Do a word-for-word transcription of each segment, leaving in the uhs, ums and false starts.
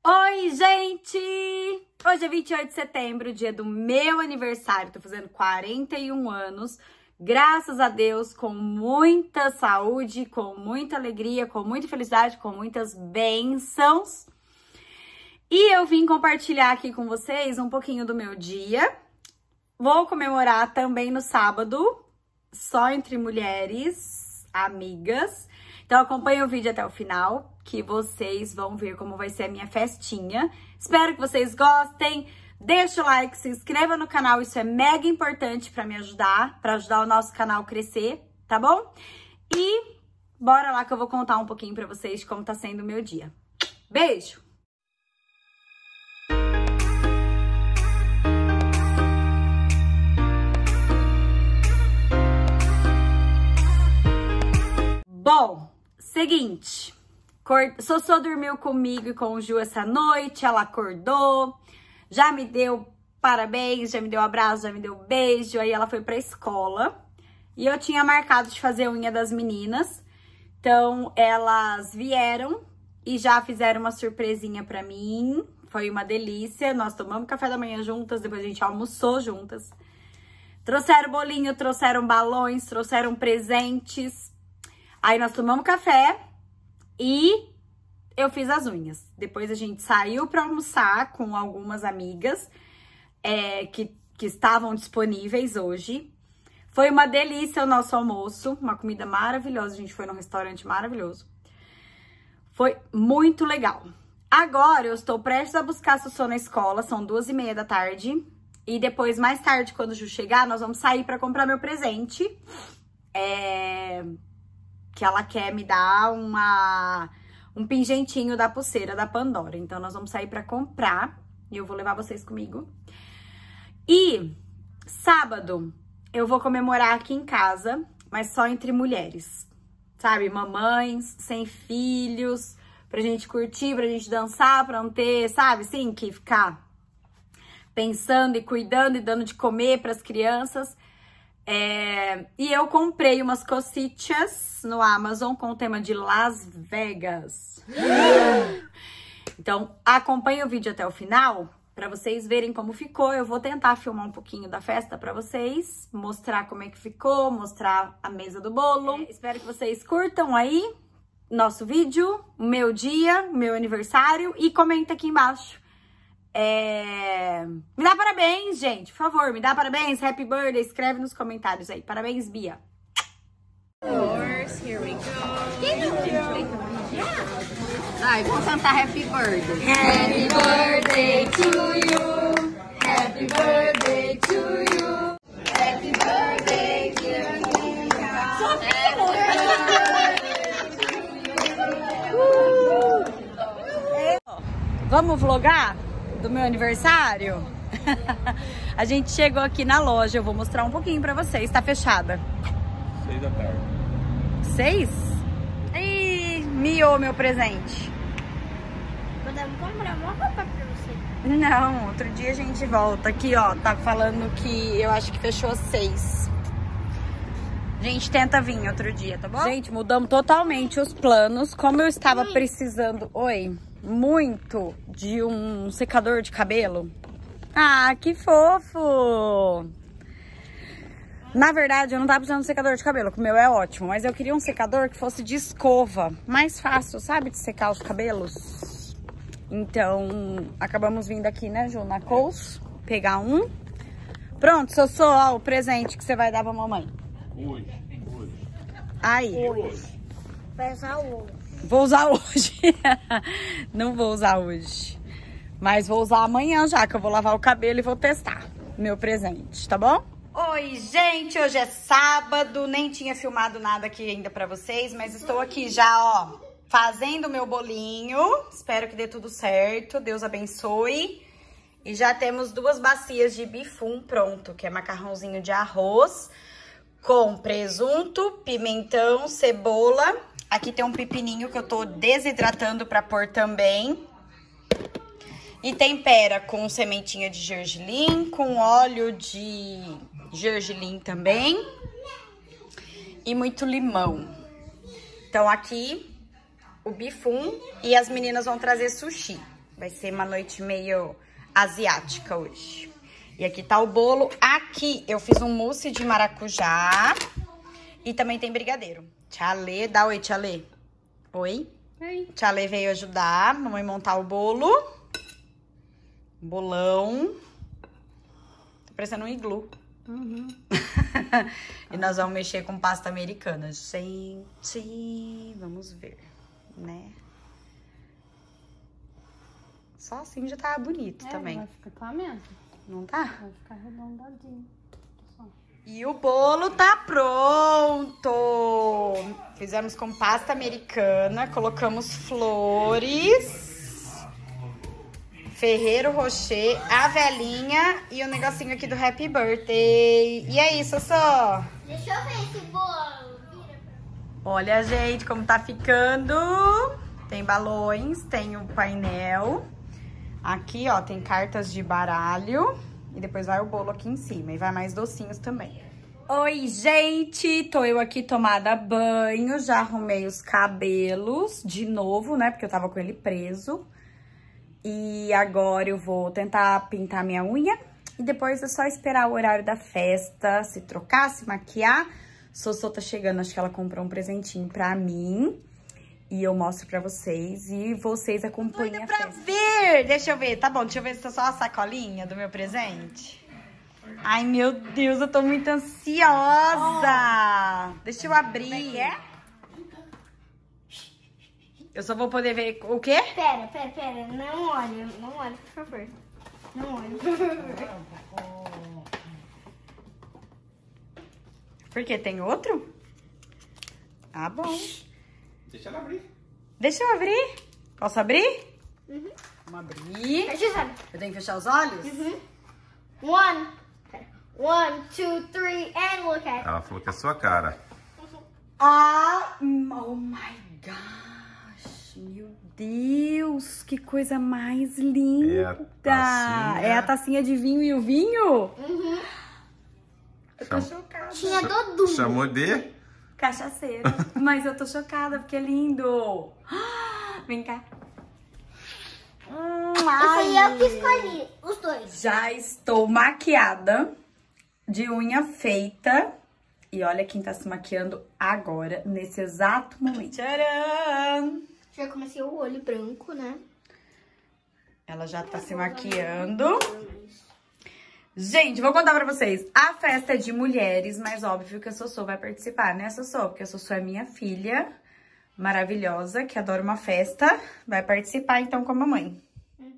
Oi, gente! Hoje é vinte e oito de setembro, dia do meu aniversário. Tô fazendo quarenta e um anos. Graças a Deus, com muita saúde, com muita alegria, com muita felicidade, com muitas bênçãos. E eu vim compartilhar aqui com vocês um pouquinho do meu dia. Vou comemorar também no sábado, só entre mulheres, amigas. Então acompanha o vídeo até o final, que vocês vão ver como vai ser a minha festinha. Espero que vocês gostem. Deixa o like, se inscreva no canal, isso é mega importante pra me ajudar, pra ajudar o nosso canal a crescer, tá bom? E bora lá que eu vou contar um pouquinho pra vocês de como tá sendo o meu dia. Beijo! Bom, seguinte, Sossô dormiu comigo e com o Ju essa noite, ela acordou, já me deu parabéns, já me deu abraço, já me deu beijo, aí ela foi pra escola e eu tinha marcado de fazer a unha das meninas, então elas vieram e já fizeram uma surpresinha pra mim, foi uma delícia, nós tomamos café da manhã juntas, depois a gente almoçou juntas, trouxeram bolinho, trouxeram balões, trouxeram presentes. Aí nós tomamos café e eu fiz as unhas. Depois a gente saiu para almoçar com algumas amigas é, que, que estavam disponíveis hoje. Foi uma delícia o nosso almoço, uma comida maravilhosa. A gente foi num restaurante maravilhoso. Foi muito legal. Agora eu estou prestes a buscar a Sossô na escola, são duas e meia da tarde. E depois, mais tarde, quando o Ju chegar, nós vamos sair para comprar meu presente. É... que ela quer me dar uma, um pingentinho da pulseira da Pandora. Então, nós vamos sair pra comprar e eu vou levar vocês comigo. E sábado eu vou comemorar aqui em casa, mas só entre mulheres, sabe? Mamães, sem filhos, pra gente curtir, pra gente dançar, pra não ter, sabe? Assim, que ficar pensando e cuidando e dando de comer pras crianças. É, e eu comprei umas cositas no Amazon com o tema de Las Vegas. Então, acompanhe o vídeo até o final para vocês verem como ficou. Eu vou tentar filmar um pouquinho da festa para vocês, mostrar como é que ficou, mostrar a mesa do bolo. É, espero que vocês curtam aí nosso vídeo, o meu dia, o meu aniversário e comenta aqui embaixo. É... Me dá parabéns, gente, por favor, me dá parabéns, happy birthday, escreve nos comentários aí, parabéns, Bia. Here we go. Ai, vou cantar happy birthday. Happy birthday to you. Happy birthday to you. Happy birthday, dear Amiga. Vamos vlogar do meu aniversário? A gente chegou aqui na loja, eu vou mostrar um pouquinho pra vocês, tá fechada. Seis da tarde. Seis? Ih, miou meu presente. Podemos comprar uma roupa pra você. Não, outro dia a gente volta. Aqui, ó, tá falando que eu acho que fechou às seis. A gente tenta vir outro dia, tá bom? Gente, mudamos totalmente os planos. Como eu estava precisando... Oi? Muito de um secador de cabelo. Ah, que fofo! Na verdade, eu não tava precisando de secador de cabelo, que o meu é ótimo, mas eu queria um secador que fosse de escova, mais fácil, sabe, de secar os cabelos. Então, acabamos vindo aqui, né, Ju, na Coles, pegar um. Pronto, Sossô, ó, o presente que você vai dar pra mamãe. Hoje, hoje. Aí. Hoje. Vai usar hoje. Vou usar hoje. Não vou usar hoje. Mas vou usar amanhã já, que eu vou lavar o cabelo e vou testar meu presente, tá bom? Oi, gente, hoje é sábado, nem tinha filmado nada aqui ainda pra vocês, mas estou aqui já, ó, fazendo o meu bolinho. Espero que dê tudo certo, Deus abençoe. E já temos duas bacias de bifum pronto, que é macarrãozinho de arroz com presunto, pimentão, cebola. Aqui tem um pepininho que eu tô desidratando pra pôr também. E tempera com sementinha de gergelim, com óleo de gergelim também. E muito limão. Então aqui o bifum e as meninas vão trazer sushi. Vai ser uma noite meio asiática hoje. E aqui tá o bolo. Aqui eu fiz um mousse de maracujá. E também tem brigadeiro. Tia Lê, dá oi, Tia Lê. Oi? Oi. Tia Lê veio ajudar a mamãe montar o bolo. Bolão. Tá parecendo um iglu. Uhum. E nós vamos mexer com pasta americana. Gente, vamos ver, né? Só assim já tá bonito É, também. vai ficar com a mesma. Não tá? Vai ficar arredondadinho. Só. E o bolo tá pronto. Fizemos com pasta americana, colocamos flores, Ferreiro Rocher, a velhinha e o negocinho aqui do Happy Birthday. E é isso, só. Deixa eu ver esse bolo. Vira pra... Olha, gente, como tá ficando. Tem balões, tem o painel. Aqui, ó, tem cartas de baralho. E depois vai o bolo aqui em cima. E vai mais docinhos também. Oi, gente! Tô eu aqui tomada banho. Já arrumei os cabelos de novo, né? Porque eu tava com ele preso. E agora eu vou tentar pintar minha unha. E depois é só esperar o horário da festa, se trocar, se maquiar. Sossô tá chegando, acho que ela comprou um presentinho pra mim. E eu mostro pra vocês. E vocês acompanhem a festa. Pra ver! Deixa eu ver, tá bom, deixa eu ver se tá só a sacolinha do meu presente. Ai, meu Deus, eu tô muito ansiosa! Oh. Deixa eu abrir. Como é que é? Eu só vou poder ver o quê? Pera, pera, pera. Não olha, não olha, por favor. Não olha, por favor. Por quê? Tem outro? Ah, bom. Deixa ela abrir. Deixa eu abrir. Posso abrir? Uhum. Vamos abrir. Fecha os olhos. Eu tenho que fechar os olhos? Uhum. One. One, two, three, and look at it. Ela falou que é a sua cara. Ah, oh my gosh. Meu Deus, que coisa mais linda. É a tacinha, é a tacinha de vinho e o vinho? Uhum. Eu tô chocada. Tinha todo mundo. Chamou de? Cachaceiro. Mas eu tô chocada porque é lindo. Vem cá. Hum, Foi eu que escolhi, os dois. Já estou maquiada, de unha feita. E olha quem tá se maquiando agora, nesse exato momento. Tcharam! Já comecei o olho branco, né? Ela já tá se maquiando. Gente, vou contar pra vocês. A festa é de mulheres, mas óbvio que a Sossô vai participar, né, Sossô? Porque a Sossô é minha filha maravilhosa, que adora uma festa. Vai participar, então, com a mamãe. Uhum.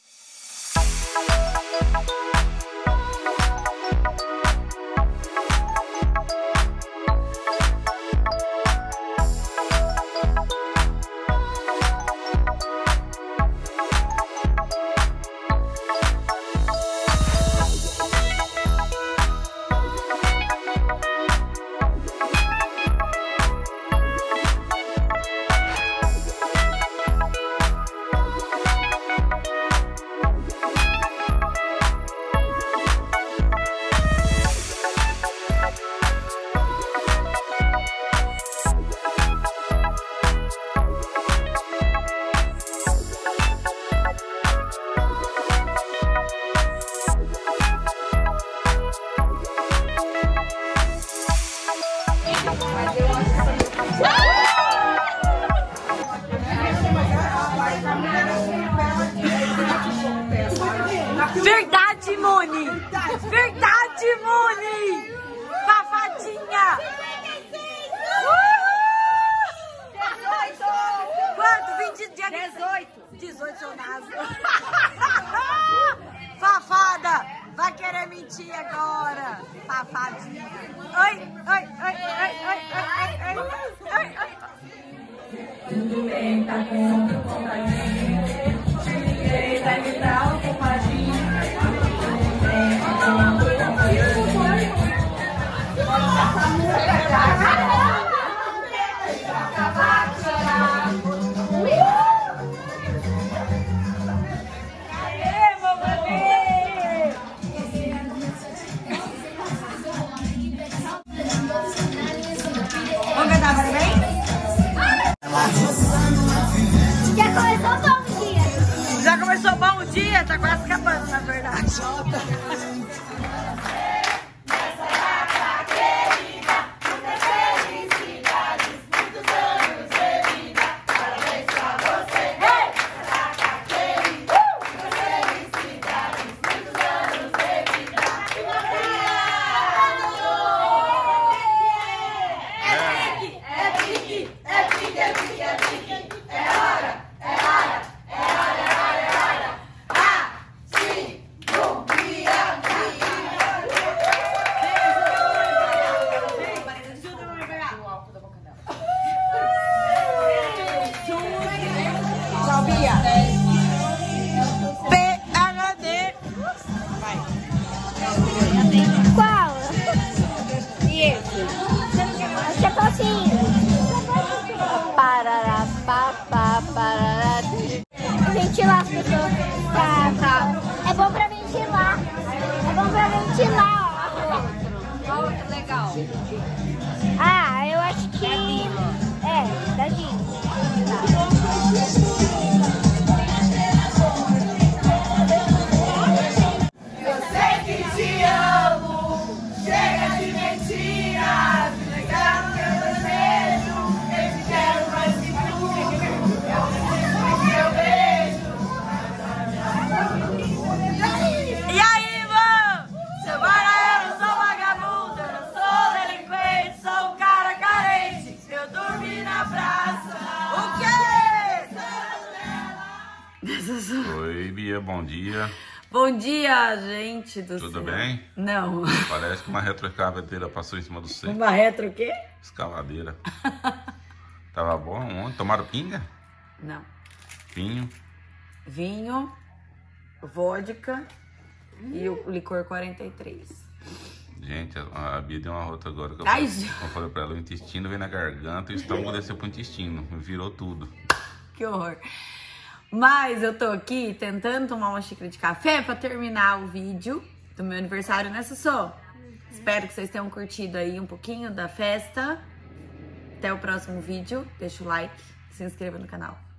Verdade, Moni! Verdade, Moni! Safadinha! dezoito! Quanto? vinte dias? dezoito! dezoito, seu naso! Safada! Vai querer mentir agora! Safadinha! Oi, oi, oi, oi, oi, oi, oi, oi, oi! Tudo bem, tá bom, contadinho. Ninguém vai me dar um compadinho. Vamos cantar, parabéns? Já começou a Sussu, bom dia. Tá quase acabando, na verdade. Qual? E esse? Chacotinho. Parará, pá, pá, parará. Ventilar as pessoas. Tá, tá. É bom pra ventilar. É bom pra ventilar, ó. Qual outro legal? Ah, eu acho que... É, da Disney. Tá. Oi, Bia, bom dia. Bom dia, gente do Tudo céu. bem? Não. Parece que uma retroescavadeira passou em cima do centro. Uma retro o quê? Escavadeira. Tava bom ontem. Tomaram pinga? Não. Vinho. Vinho, vodka hum. e o licor quarenta e três. Gente, a, a Bia deu uma rota agora. Que eu, Ai, falei, eu falei pra ela, o intestino veio na garganta e o estômago desceu pro intestino. Virou tudo. Que horror. Mas eu tô aqui tentando tomar uma xícara de café pra terminar o vídeo do meu aniversário, né, Sussu? Uhum. Espero que vocês tenham curtido aí um pouquinho da festa. Até o próximo vídeo. Deixa o like, se inscreva no canal.